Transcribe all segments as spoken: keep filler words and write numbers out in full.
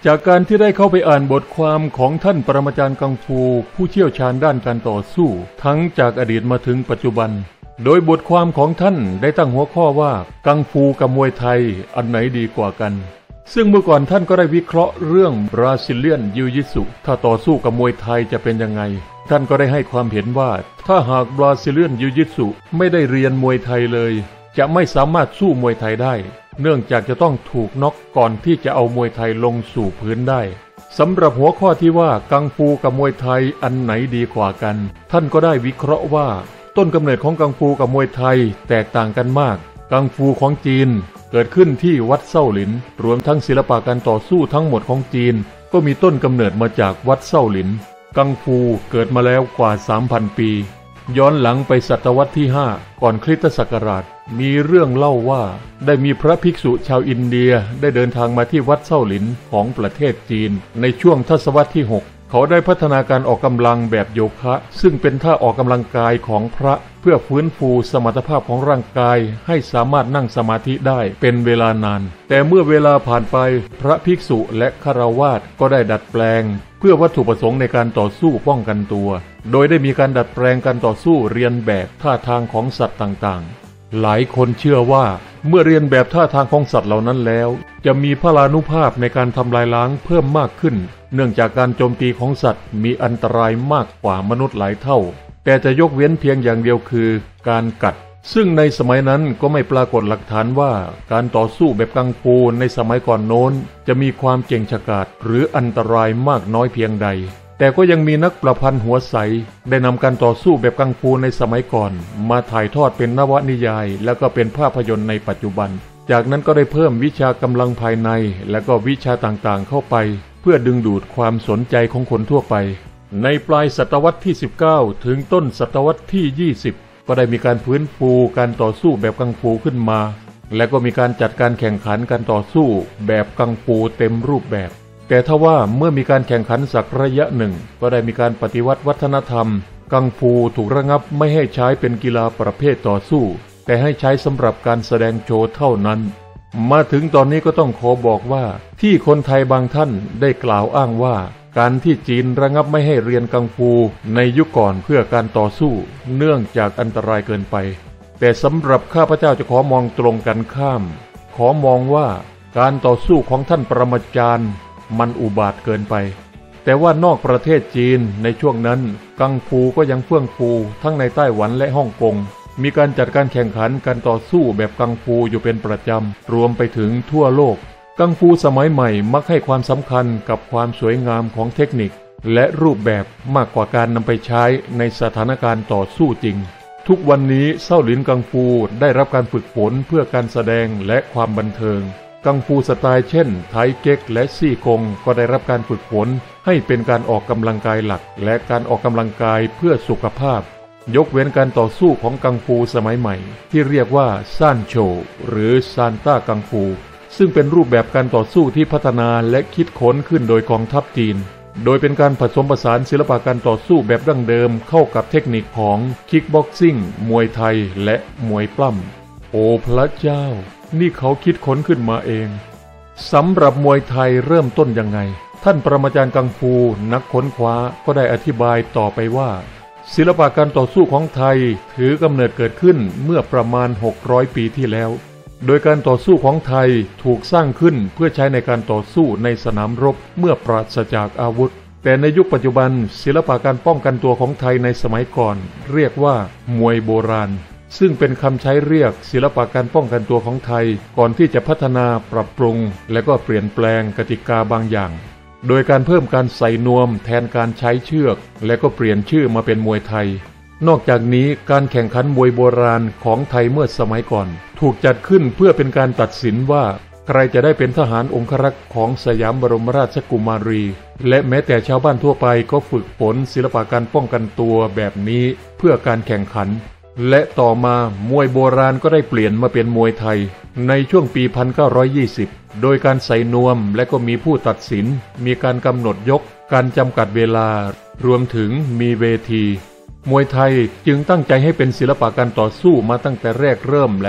จากการที่ได้เข้าไปอ่านบทความของท่านปรมาจารย์กังฟูผู้เชี่ยวชาญด้านการต่อสู้ทั้งจากอดีตมาถึงปัจจุบันโดยบทความของท่านได้ตั้งหัวข้อว่ากังฟูกับมวยไทยอันไหนดีกว่ากันซึ่งเมื่อก่อนท่านก็ได้วิเคราะห์เรื่องบราซิเลียนยิวยิสุถ้าต่อสู้กับมวยไทยจะเป็นยังไงท่านก็ได้ให้ความเห็นว่าถ้าหากบราซิเลียนยิวยิสุไม่ได้เรียนมวยไทยเลยจะไม่สามารถสู้มวยไทยได้เนื่องจากจะต้องถูกน็อกก่อนที่จะเอามวยไทยลงสู่พื้นได้สำหรับหัวข้อที่ว่ากังฟูกับมวยไทยอันไหนดีกว่ากันท่านก็ได้วิเคราะห์ว่าต้นกำเนิดของกังฟูกับมวยไทยแตกต่างกันมากกังฟูของจีนเกิดขึ้นที่วัดเซ้าหลินรวมทั้งศิลปะการต่อสู้ทั้งหมดของจีนก็มีต้นกำเนิดมาจากวัดเซ้าหลินกังฟูเกิดมาแล้วกว่า สามพัน ปีย้อนหลังไปศตวรรษที่ห้าก่อนคริสตศักราชมีเรื่องเล่าว่าได้มีพระภิกษุชาวอินเดียได้เดินทางมาที่วัดเซ้าหลินของประเทศจีนในช่วงทศวรรษที่หกเขาได้พัฒนาการออกกำลังแบบโยคะซึ่งเป็นท่าออกกำลังกายของพระเพื่อฟื้นฟูสมรรถภาพของร่างกายให้สามารถนั่งสมาธิได้เป็นเวลานานแต่เมื่อเวลาผ่านไปพระภิกษุและฆราวาสก็ได้ดัดแปลงเพื่อวัตถุประสงค์ในการต่อสู้ป้องกันตัวโดยได้มีการดัดแปลงการต่อสู้เรียนแบบท่าทางของสัตว์ต่างๆหลายคนเชื่อว่าเมื่อเรียนแบบท่าทางของสัตว์เหล่านั้นแล้วจะมีพลานุภาพในการทำลายล้างเพิ่มมากขึ้นเนื่องจากการโจมตีของสัตว์มีอันตรายมากกว่ามนุษย์หลายเท่าแต่จะยกเว้นเพียงอย่างเดียวคือการกัดซึ่งในสมัยนั้นก็ไม่ปรากฏหลักฐานว่าการต่อสู้แบบกังฟูในสมัยก่อนโน้นจะมีความเก่งฉกาจหรืออันตรายมากน้อยเพียงใดแต่ก็ยังมีนักประพันธ์หัวใสได้นำการต่อสู้แบบกังฟูในสมัยก่อนมาถ่ายทอดเป็นนวนิยายแล้วก็เป็นภาพยนตร์ในปัจจุบันจากนั้นก็ได้เพิ่มวิชากำลังภายในและก็วิชาต่างๆเข้าไปเพื่อดึงดูดความสนใจของคนทั่วไปในปลายศตวรรษที่สิบเก้าถึงต้นศตวรรษที่ยี่สิบก็ได้มีการฟื้นฟูการต่อสู้แบบกังฟูขึ้นมาและก็มีการจัดการแข่งขันการต่อสู้แบบกังฟูเต็มรูปแบบแต่ทว่าเมื่อมีการแข่งขันสักระยะหนึ่งก็ได้มีการปฏิวัติวัฒนธรรมกังฟูถูกระงับไม่ให้ใช้เป็นกีฬาประเภทต่อสู้แต่ให้ใช้สำหรับการแสดงโชว์เท่านั้นมาถึงตอนนี้ก็ต้องขอบอกว่าที่คนไทยบางท่านได้กล่าวอ้างว่าการที่จีนระงับไม่ให้เรียนกังฟูในยุคก่อนเพื่อการต่อสู้เนื่องจากอันตรายเกินไปแต่สำหรับข้าพเจ้าจะขอมองตรงกันข้ามขอมองว่าการต่อสู้ของท่านปรมาจารย์มันอุบาทเกินไปแต่ว่านอกประเทศจีนในช่วงนั้นกังฟูก็ยังเฟื่องฟูทั้งในไต้หวันและฮ่องกงมีการจัดการแข่งขันการต่อสู้แบบกังฟูอยู่เป็นประจำรวมไปถึงทั่วโลกกังฟูสมัยใหม่มักให้ความสำคัญกับความสวยงามของเทคนิคและรูปแบบมากกว่าการนำไปใช้ในสถานการณ์ต่อสู้จริงทุกวันนี้เซ้าหลินกังฟูได้รับการฝึกฝนเพื่อการแสดงและความบันเทิงกังฟูสไตล์เช่นไทเก๊กและซี่กงก็ได้รับการฝึกฝนให้เป็นการออกกำลังกายหลักและการออกกำลังกายเพื่อสุขภาพยกเว้นการต่อสู้ของกังฟูสมัยใหม่ที่เรียกว่าซ่านโชหรือซานต้ากังฟูซึ่งเป็นรูปแบบการต่อสู้ที่พัฒนาและคิดค้นขึ้นโดยกองทัพจีนโดยเป็นการผสมผสานศิลปะการต่อสู้แบบดั้งเดิมเข้ากับเทคนิคของคิกบ็อกซิ่งมวยไทยและมวยปล้ำโอ้พระเจ้านี่เขาคิดค้นขึ้นมาเองสำหรับมวยไทยเริ่มต้นยังไงท่านปรมาจารย์กังฟูนักค้นคว้าก็ได้อธิบายต่อไปว่าศิลปะการต่อสู้ของไทยถือกำเนิดเกิดขึ้นเมื่อประมาณหกร้อยปีที่แล้วโดยการต่อสู้ของไทยถูกสร้างขึ้นเพื่อใช้ในการต่อสู้ในสนามรบเมื่อปราศจากอาวุธแต่ในยุคปัจจุบันศิลปะการป้องกันตัวของไทยในสมัยก่อนเรียกว่ามวยโบราณซึ่งเป็นคำใช้เรียกศิลปะการป้องกันตัวของไทยก่อนที่จะพัฒนาปรับปรุงและก็เปลี่ยนแปลงกติกาบางอย่างโดยการเพิ่มการใส่นวมแทนการใช้เชือกและก็เปลี่ยนชื่อมาเป็นมวยไทยนอกจากนี้การแข่งขันมวยโบราณของไทยเมื่อสมัยก่อนถูกจัดขึ้นเพื่อเป็นการตัดสินว่าใครจะได้เป็นทหารองครักษ์ของสยามบรมราชกุมารีและแม้แต่ชาวบ้านทั่วไปก็ฝึกฝนศิลปะการป้องกันตัวแบบนี้เพื่อการแข่งขันและต่อมามวยโบราณก็ได้เปลี่ยนมาเป็นมวยไทยในช่วงปี หนึ่งพันเก้าร้อยยี่สิบ โดยการใส่นวมและก็มีผู้ตัดสินมีการกำหนดยกการจำกัดเวลารวมถึงมีเวทีมวยไทยจึงตั้งใจให้เป็นศิลปะการต่อสู้มาตั้งแต่แรกเริ่มแล้ว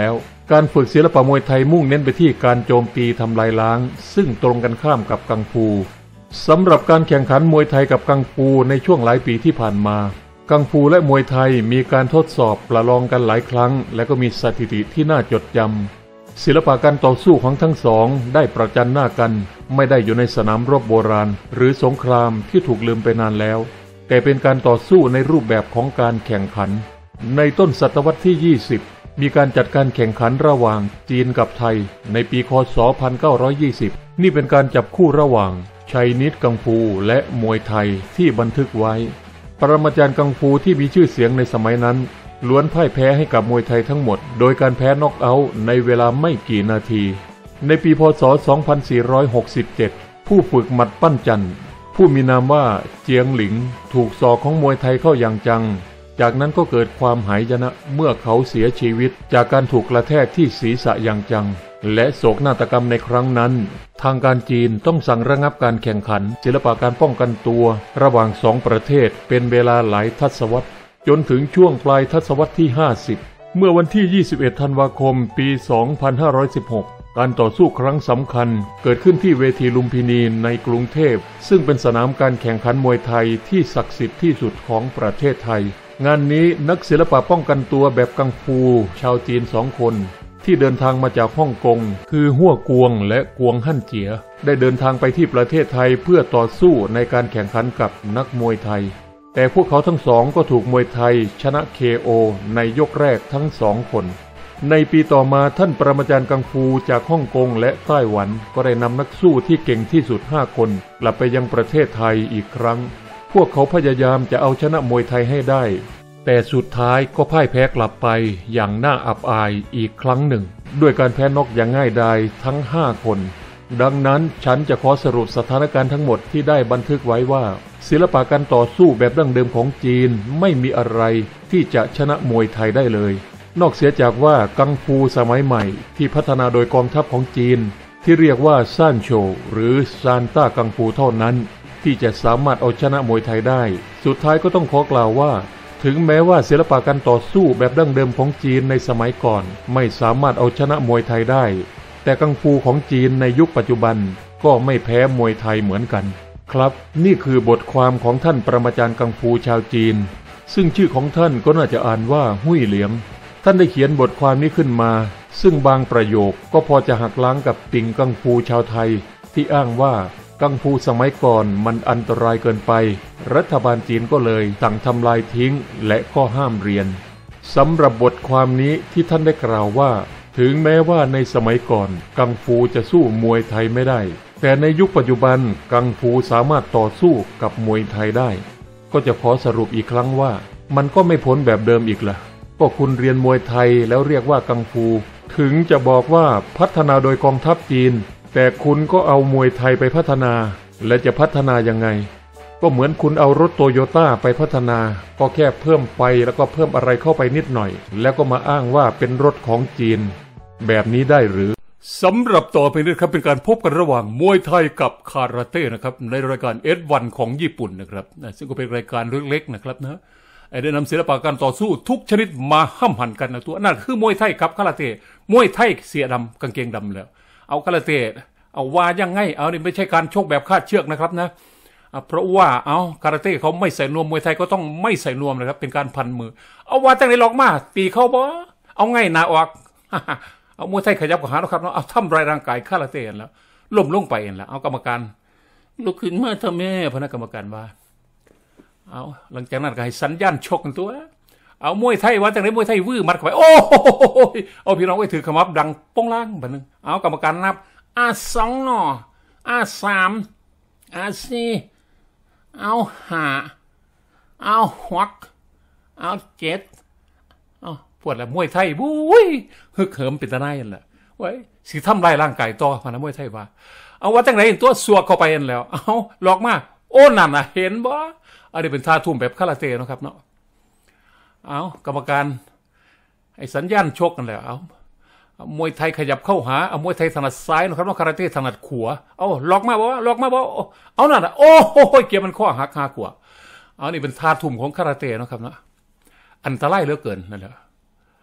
การฝึกศิลปะมวยไทยมุ่งเน้นไปที่การโจมตีทำลายล้างซึ่งตรงกันข้ามกับกังฟูสำหรับการแข่งขันมวยไทยกับกังฟูในช่วงหลายปีที่ผ่านมากังฟูและมวยไทยมีการทดสอบประลองกันหลายครั้งและก็มีสถิติที่น่าจดจำศิลปะการต่อสู้ของทั้งสองได้ประจันหน้ากันไม่ได้อยู่ในสนามรบโบราณหรือสงครามที่ถูกลืมไปนานแล้วแต่เป็นการต่อสู้ในรูปแบบของการแข่งขันในต้นศตวรรษที่ยี่สิบมีการจัดการแข่งขันระหว่างจีนกับไทยในปีค.ศ.หนึ่งพันเก้าร้อยยี่สิบนี่เป็นการจับคู่ระหว่างไชนีสกังฟูและมวยไทยที่บันทึกไว้ปรมาจารย์กังฟูที่มีชื่อเสียงในสมัยนั้นล้วนพ่ายแพ้ให้กับมวยไทยทั้งหมดโดยการแพ้น็อกเอาท์ในเวลาไม่กี่นาทีในปีพ.ศ. สองพันสี่ร้อยหกสิบเจ็ดผู้ฝึกหมัดปั้นจันผู้มีนามว่าเจียงหลิงถูกศอกของมวยไทยเข้าอย่างจังจากนั้นก็เกิดความหายนะเมื่อเขาเสียชีวิตจากการถูกกระแทกที่ศีรษะอย่างจังและโศกนาฏกรรมในครั้งนั้นทางการจีนต้องสั่งระงับการแข่งขันศิลปะการป้องกันตัวระหว่างสองประเทศเป็นเวลาหลายทศวรรษจนถึงช่วงปลายทศวรรษที่ห้าสิบเมื่อวันที่ยี่สิบเอ็ดธันวาคมปีสองพันห้าร้อยสิบหกการต่อสู้ครั้งสำคัญเกิดขึ้นที่เวทีลุมพินีในกรุงเทพซึ่งเป็นสนามการแข่งขันมวยไทยที่ศักดิ์สิทธิ์ที่สุดของประเทศไทยงานนี้นักศิลปะป้องกันตัวแบบกังฟูชาวจีนสองคนที่เดินทางมาจากฮ่องกงคือฮั่วกวงและกวงฮั่นเจียได้เดินทางไปที่ประเทศไทยเพื่อต่อสู้ในการแข่งขันกับนักมวยไทยแต่พวกเขาทั้งสองก็ถูกมวยไทยชนะ เค โอ ในยกแรกทั้งสองคนในปีต่อมาท่านปรมาจารย์กังฟูจากฮ่องกงและไต้หวันก็ได้นำนักสู้ที่เก่งที่สุดห้าคนกลับไปยังประเทศไทยอีกครั้งพวกเขาพยายามจะเอาชนะมวยไทยให้ได้แต่สุดท้ายก็พ่ายแพ้กลับไปอย่างน่าอับอายอีกครั้งหนึ่งด้วยการแพ้น็อกอย่างง่ายดายทั้งห้าคนดังนั้นฉันจะขอสรุปสถานการณ์ทั้งหมดที่ได้บันทึกไว้ว่าศิลปะการต่อสู้แบบดั้งเดิมของจีนไม่มีอะไรที่จะชนะมวยไทยได้เลยนอกเสียจากว่ากังฟูสมัยใหม่ที่พัฒนาโดยกองทัพของจีนที่เรียกว่าซ่านโชหรือซานต้ากังฟูเท่านั้นที่จะสามารถเอาชนะมวยไทยได้สุดท้ายก็ต้องขอกล่าวว่าถึงแม้ว่าศิลปะการต่อสู้แบบดั้งเดิมของจีนในสมัยก่อนไม่สามารถเอาชนะมวยไทยได้แต่กังฟูของจีนในยุคปัจจุบันก็ไม่แพ้มวยไทยเหมือนกันครับนี่คือบทความของท่านปรมาจารย์กังฟูชาวจีนซึ่งชื่อของท่านก็น่าจะอ่านว่าหุ้ยเหลียงท่านได้เขียนบทความนี้ขึ้นมาซึ่งบางประโยคก็พอจะหักล้างกับติ่งกังฟูชาวไทยที่อ้างว่ากังฟูสมัยก่อนมันอันตรายเกินไปรัฐบาลจีนก็เลยสั่งทำลายทิ้งและก็ห้ามเรียนสำหรับบทความนี้ที่ท่านได้กล่าวว่าถึงแม้ว่าในสมัยก่อนกังฟูจะสู้มวยไทยไม่ได้แต่ในยุคปัจจุบันกังฟูสามารถต่อสู้กับมวยไทยได้ก็จะขอสรุปอีกครั้งว่ามันก็ไม่พ้นแบบเดิมอีกล่ะก็คุณเรียนมวยไทยแล้วเรียกว่ากังฟูถึงจะบอกว่าพัฒนาโดยกองทัพจีนแต่คุณก็เอามวยไทยไปพัฒนาและจะพัฒนายังไงก็เหมือนคุณเอารถโตโยต้าไปพัฒนาก็แค่เพิ่มไฟแล้วก็เพิ่มอะไรเข้าไปนิดหน่อยแล้วก็มาอ้างว่าเป็นรถของจีนแบบนี้ได้หรือสำหรับต่อไปนี้ครับเป็นการพบกันระหว่างมวยไทยกับคาราเต้นะครับในรายการ เอส วัน ของญี่ปุ่นนะครับซึ่งก็เป็นรายการเล็กๆนะครับนะได้นำศิลปะการต่อสู้ทุกชนิดมาห้ำหั่นกันนะตัวนั่นคือมวยไทยกับคาราเต้มวยไทยเสียดำกางเกงดำแล้วเอาคาราเต้เอาว่ายังไงเอานี่ไม่ใช่การชกแบบคาดเชือกนะครับนะเพราะว่าเอาคาราเต้เขาไม่ใส่นวมมวยไทยก็ต้องไม่ใส่นวมนะครับเป็นการพันมือเอาว่าตั้งไหนหลอกมาตีเขาบ่เอาไงหนาออกเอามวยไทยขยับกับหาแล้วครับเนาะเอาทำลายร่างกายคาราเต้แล้วล้มลงไปแล้วเอากรรมการลุกขึ้นมาทำแม่พนักกรรมการว่าเอาหลังจากนั้นก็ให้สัญญาณชกกันตัวเอามวยไทยว่าตั้งไหนมวยไทยวื้อมัดเข้าไปโอ้ยเอาพี่น้องไว้ถือขมับดังป้องล่างแบบนึงเอากรรมการนับอาสองหนออาสามอาสี่เอาห้าเอาหกเอาเจ็ดเอาปวดแล้วมวยไทยบุ้ยฮึกเหิมเป็นตะไนนั่นแหละไว้สิทำลายร่างกายต่อพนักมวยไทยว่าเอาว่าตั้งไหนตัวสวกเข้าไปนั่นแล้วเอาหลอกมาโอ้นั่นน่ะเห็นบ่อันนี้เป็นท่าทุ่มแบบคาราเต้นะครับเนาะเอากรรมการไอ้สัญญาณชกกันแล้วเอามวยไทยขยับเข้าหาเอามวยไทยถนัดซ้ายนะครับว่าคาราเต้ถนัดขวาเอาล็อกมาบ่ล็อกมาบ่เอานั่นน่ะโอ้โหเกี่ยมันข้อหักหาขวาเอานี่เป็นท่าทุ่มของคาราเต้นะครับเนาะอันตรายเหลือเกินนั่นแหละ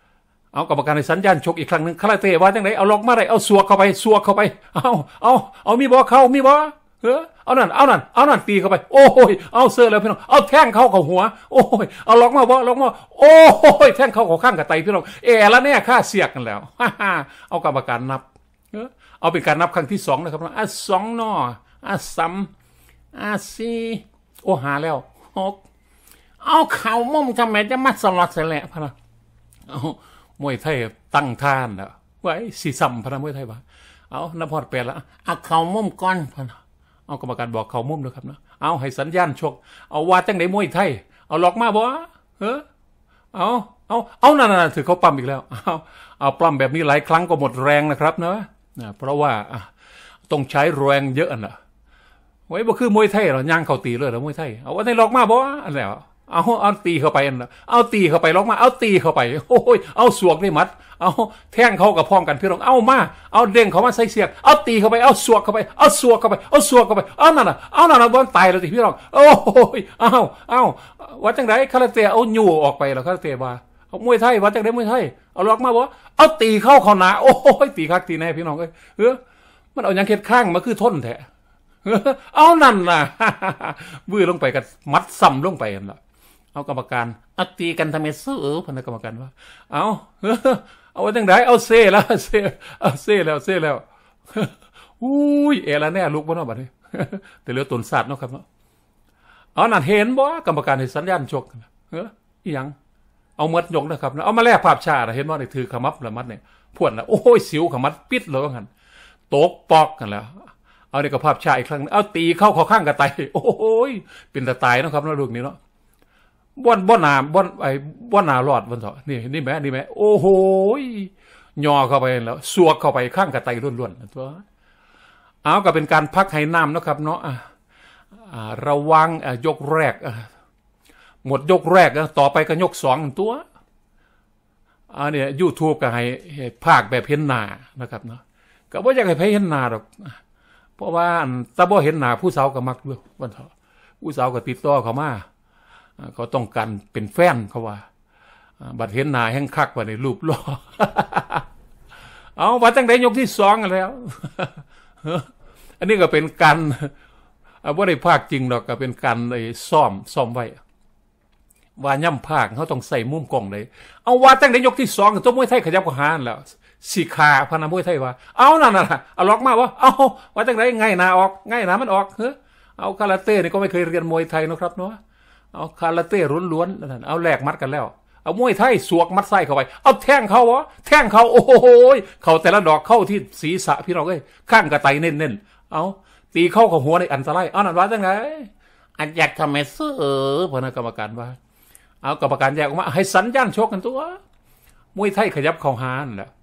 เอากรรมการในสัญญาณชกอีกครั้งหนึ่งคาราเต้ว่าจังไหนเอาล็อกมาได้เอาสวกเข้าไปสวกเข้าไปเอาเอาเอามีบอเข้ามีบอเออเอานั่นเอานั่นเอานั่นตีเข้าไปโอ้ยเอาเสื้อแล้วพี่น้องเอาแท่งเข้ากับหัวโอ้ยเอาล็อกมาบอล็อกมาโอ้ยแท่งเข้ากับข้างกับไตพี่น้องเอแล้วเนี่ยค่าเสียกกันแล้วฮ่าฮ่าเอากรรมการนับเออเอาเป็นการนับครั้งที่สองนะครับอ่ะสองนออ่ะสามอ่ะสี่โอ้หาแล้วหกเอาเข่ามุ่งทำไมจะมัดสล็อตเสร็จแล้วพะนะเอามวยไทยตั้งท่านแล้วไว้สีซ้ำพะนะมวยไทยวะเอานับพอดแปดแล้วเอาเข่ามุ่งก่อนพะนะเอากรรมการบอกเข่ามุ่งด้วยครับนะเอาให้สัญญาณชกเอาว่าจังไหนมวยไทยเอาล็อกมาบ่เออเอาเอาเอานั่นๆถือเขาปั๊มอีกแล้วเอาเอาปั๊มแบบนี้หลายครั้งก็หมดแรงนะครับนะนะเพราะว่าต้องใช้แรงเยอะนะไว้บ่คือมวยไทยหรอย่างเขาตีเลยหรอมวยไทยเอาว่าในล็อกมาบ่อันแล้วเอาเอาตีเข้าไปเอาตีเข้าไปล็อกมาเอาตีเข้าไปโอ้ยเอาสวกนี่มัดเอาแท่งเขากับพร้อมกันพี่น้องเอามาเอาเด้งเขามาใส่เสียกเอาตีเข้าไปเอาสวกเข้าไปเอาสวกเข้าไปเอาสวกเข้าไปเอานั่นน่ะเอานั่นน่ะบอลตายแล้วสิพี่น้องโอ้ยเอาเอาว่าจังไรคาราเต้เอาหยู่ออกไปแล้วคาราเต้ว่าเอามวยไทยว่าจังไรมวยไทยเอาล็อกมาบ่เอาตีเข้าเขาหนาโอ้ยตีคักตีแน่พี่น้องเอ้ยเออมันเอาอย่างเข็ดข้างมาคือทนแท้เอานั่นน่ะบื้อลงไปกันมัดซ้ำลงไปนั่นแหละเอากรรมการอัตีกันทำไมซื้อพนักกรรมการว่าเอาเอาไว้ตั้งไหนเอาเซ่แล้วเซ่เอาเซ่แล้วเซ่แล้วอุ้ยเอละแน่ลุกบนนอกบัดนี้แต่เหลือตุนศาสตร์เนาะครับเนาะเอานั่นเห็นบ่กรรมการในสัญญาณชกเอออีหยังเอามัดยกนะครับเอามาแลกภาพชาเห็นว่าในถือขมับละมัดเนี่ยพวดนะโอ้ยสิวขมัดปิดเลยว่างั้นตกปอกกันแล้วเอาในกระภาพชาอีกครั้งเอาตีเข้าข้อข้างกระไตโอ้ยเป็นตะตายนะครับนะลูกนี้เนาะบ้อนบ้อนนาบ้อนไอ้บ้อนนาหลอดบ้อนเถอะนี่นี่แม่นี่แม่โอ้โหย่อเข้าไปแล้วสวกเข้าไปข้างกระไตล้วนๆตัวเอาก็เป็นการพักให้น้ำนะครับเนาะระวังยกแรกหมดยกแรกต่อไปก็ยกสองตัวอันนี้ยูทูบก็ให้ภาคแบบเห็นหน้านะครับเนาะก็ไม่อยากให้เห็นหน้าหรอกเพราะว่าถ้าบ่เห็นหน้าผู้สาวก็มักด้วยบ้านเถอะผู้สาวก็ติดต่อเขามาเขาต้องการเป็นแฟนเขาว่าบัดเห็นหน้าแห้งคักว่าในรูปล่อเอาบัดตั้งแต่ยกที่สองแล้วอันนี้ก็เป็นการว่าได้ภาคจริงหรอกก็เป็นการไอ้ซ่อมซ่อมไว้ว่าย่ำภาคเขาต้องใส่มุมกล้องเลยเอาว่าตั้งแต่ยกที่สองตัวมวยไทยขยับกว่าหานแล้วสีขาพนันมวยไทยว่าเอานั่นน่ะเอาล็อกมาวะเอาว่าตั้งแต่ง่ายหนาออกง่ายหนามันออกเฮ้อเอาคาราเต้นี่ก็ไม่เคยเรียนมวยไทยนะครับเนาะเอาคาราเต้ล้วนๆนั่นเอาแหลกมัดกันแล้วเอามวยไทยสวกมัดไส้เข้าไปเอาแท่งเขาวะแท่งเขาโอ้โหเขาแต่ละดอกเข้าที่ศีรษะพี่น้องเอ้ยข้างกระไตเน้นๆเอาตีเข้ากับหัวในอันตรายเอานั่นว่าจังไงอันอยากทำไมเสือพนักกรรมการว่าเอากรรมการแยกออกมาให้สัญญาณชกกันตัวมวยไทยขยับเข้าหานแล้ว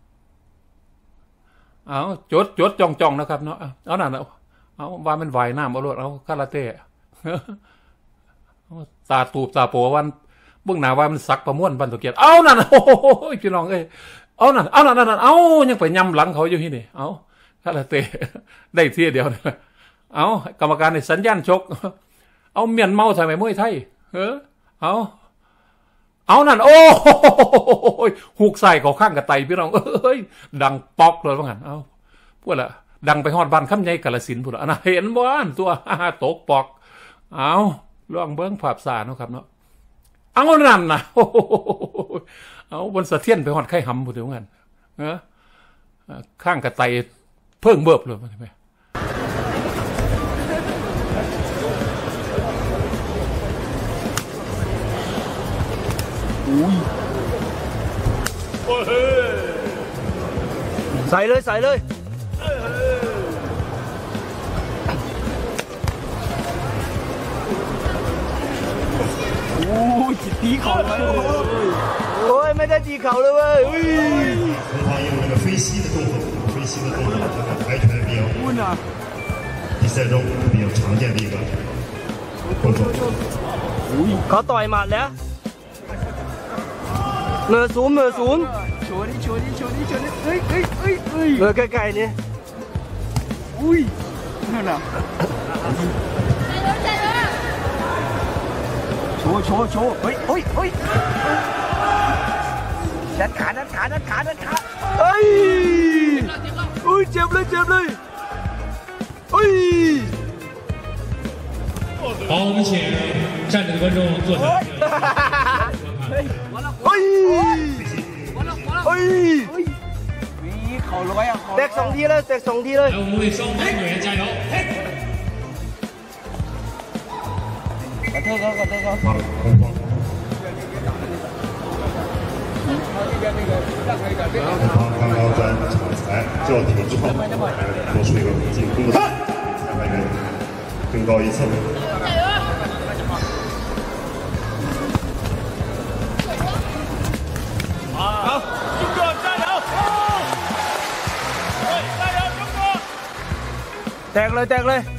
เอาจดจดจ้องจ้องนะครับเนาะเอานั่นเอาเอาว่ามันวายน้ำเอาลวดเอาคาราเต้ตาตูบตาโปวันเบื้องหน้าว่ามันสักประมวลบันตุเกียรติเอานั่นโอ้โหพี่น้องเอ้ยเอานั่นเอานั่นนั่นเอายังไปยำหลังเขาอยู่ที่นี่เอาคาราเต้ได้ทีเดียวเอากรรมการในสัญญาณชกเอาเมียนเมาใส่ไหมมวยไทยเออเอาเอานั่นโอ้ยหุกใส่เขาข้างกระไตพี่น้องเอ้ยดังปอกเลยว่างั้นเอาพวกละดังไปฮอดบ้านคำใหญ่กาฬสินธุ์พวกละนะเห็นบ้านตัวตกปอกเอาล่องเบิ้งภาพสาเนาะครับเนาะเอานั่นนะเอาบนสะเทียนไปฮอดไข่หำพวกเดียวกันเออข้างกระไตเพิ่งเบิบเลยใช่ไหมใส่เลยใส่เลยโอ้ยตีเข่าเลยโอ้ยไม่ได้ตีเข่าเลยเว้ย很好用那个飞膝的动作，飞膝的动作，这个跆拳比较比赛中比较常见的一个动作。 เขาต่อยหมัดแล้วเมื่อศูนย์เมื่อศูนย์โชว์ดิโชว์ดิโชว์ดิโชว์ดิเอ้ยเอ้ยเอ้ยเอ้ยเมื่อใกล้ๆนี่อุ้ยนั่นน่ะโชว์โชว์โชว์เฮ้ยเฮ้ยเฮ้ยดันขาดันขาดันขาดันขาเฮ้ยอุ้ยเจ็บเลยเจ็บเลยเฮ้ย好，我们请站着的观众坐下。 เฮ้ยเฮ้ยเฮ้ยเขาร้อยอ่ะแตกสองทีเลยแตกสองทีเลย来，我们为双方队员加油！ ขอโทษครับขอโทษครับ好，红方。红方刚刚在场裁叫停之后，做出一个进攻的裁判员更高一层。 好，中国加油！对，加油，中国！ แตกเลยแตกเลย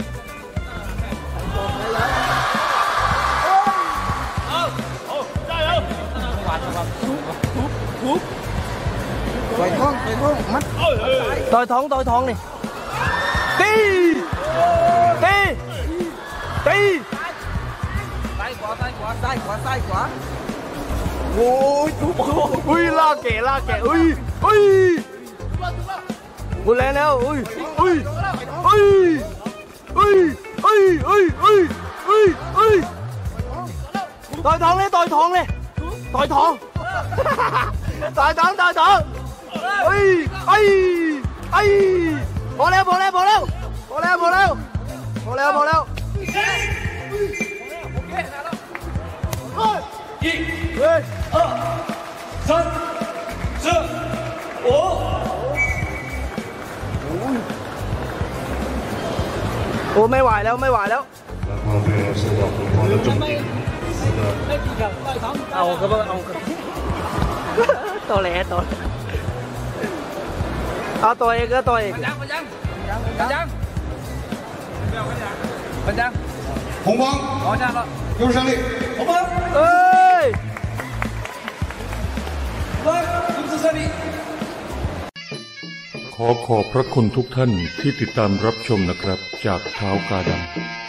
ต่อยท้องต่อยท้องมัดต่อยท้องต่อยท้องนี่ตีตีตีซ้ายขวาซ้ายขวาซ้ายขวาซ้ายขวาโอ้ยทุบอุ้ยลากแก่ลากแก่อุ้ยอุ้ยบุญแล้วแล้วอุ้ยอุ้ยอุ้ยอุ้ยอุ้ยอุ้ยอุ้ยอุ้ยอุ้ยต่อยท้องเลยต่อยท้องเลยต่อยท้องต่อยท้องต่อยท้องเฮ้ยไอ้ไอ้พอแล้วพอแล้วพอแล้วพอแล้วพอแล้วพอแล้วพอแล้ว一、二、三、四、五。 โอ้ไม่ไหวแล้วไม่ไหวแล้ว蓝方队受到红方的重击，是的。 เอาครับเอาตัวเล็กตัวเอาตัวเองก็ตัวเอง班长，班长，班长，班长， 红方往下了， 有胜利。 红方， เอ้ย来，如此胜利。 ขอขอบพระคุณทุกท่านที่ติดตามรับชมนะครับจากเท้ากาดำ